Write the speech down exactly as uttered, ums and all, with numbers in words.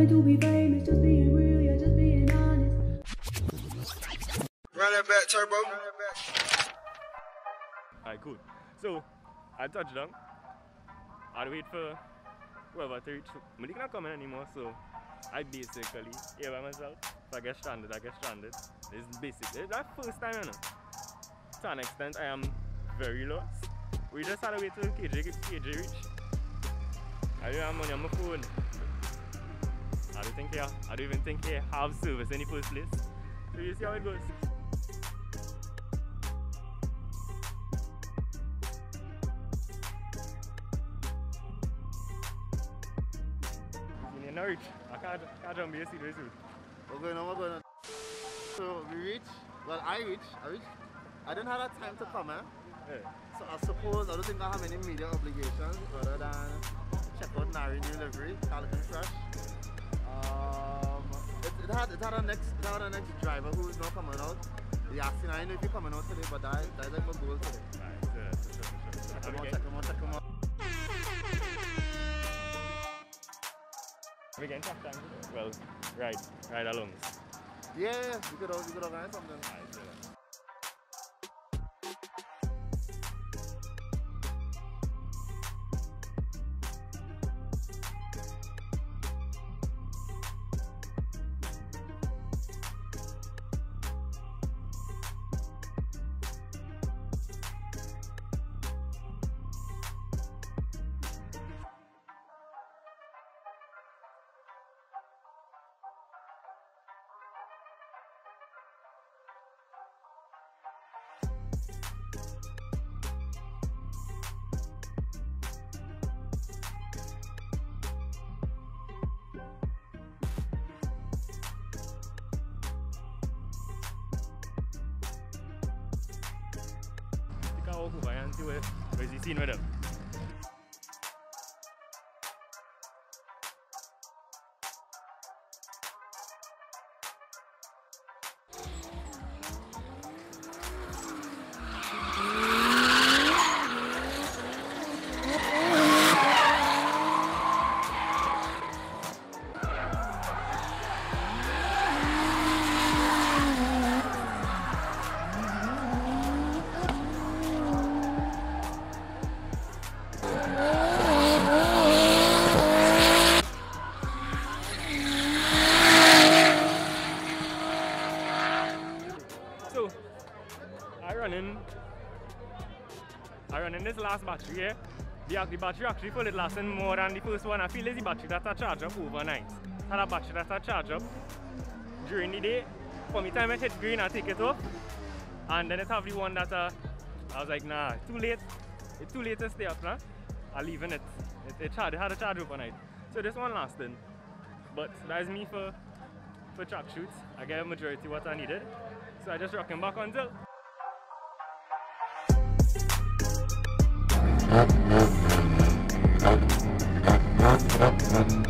trying to be famous, just being real, yeah, just being honest. Run that back, turbo. Alright, cool. So, I touched down. I'd wait for whoever to reach. I can't come in anymore, so I basically here by myself. If I get stranded, I get stranded. It's basically it's that first time, you know. To an extent, I am very lost. We just had to wait till K J, K J reach. I don't have money on my phone. I don't think here. I don't even think here have service in the first place. So you see how it goes. You know, reach. I can't, can't jump here, see very soon. What's going on? What's going on? So we reached. Well, I reached. I reached. I didn't have that time to come, eh? Yeah. So I suppose I don't think I have any media obligations other than check out Nari new livery, California Fresh. Um, it, it had it had a next it had a next driver who is not coming out. He asked me, I know if you're coming out today, but that that's like my goal today. Alright, so that's for sure, for sure. Check him out, check him out, check him out. We getting track time? Well, ride, ride along. Yeah, yeah, we could we could organize something. Alright, so that. Walk over and see where, where's the scene with them. I run in this last battery here. The, the battery actually full, it lasting more than the first one. I feel it's the battery that I charge up overnight. And a battery that I charge up during the day. For me time I hit green, I take it off. And then it have the one that uh, I was like, nah, too late. It's too late to stay up now. I'm leaving it. It, it, charge, it had a charge overnight. So this one lasting. But that is me for, for track shoots. I get a majority what I needed. So I just rock him back until. Thank you.